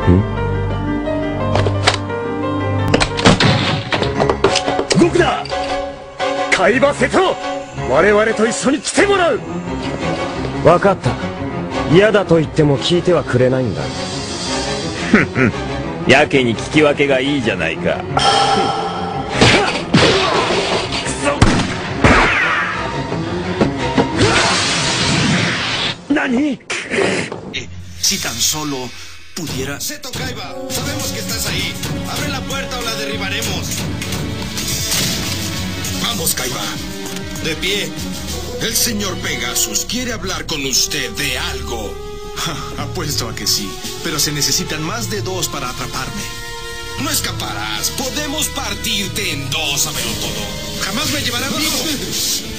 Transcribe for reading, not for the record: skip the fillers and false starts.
動くな。海馬瀬戸、我々と一緒に来てもらう。 分かった。嫌だと言っても聞いてはくれないんだ。 ふんふん、やけに聞き分けがいいじゃないか。 何？ Si tan solo pudiera... Seto Kaiba, sabemos que estás ahí. Abre la puerta o la derribaremos. Vamos, Kaiba. De pie. El señor Pegasus quiere hablar con usted de algo. Apuesto a que sí, pero se necesitan más de 2 para atraparme. No escaparás. Podemos partirte en 2, sábelo todo. Jamás me llevarán vivo.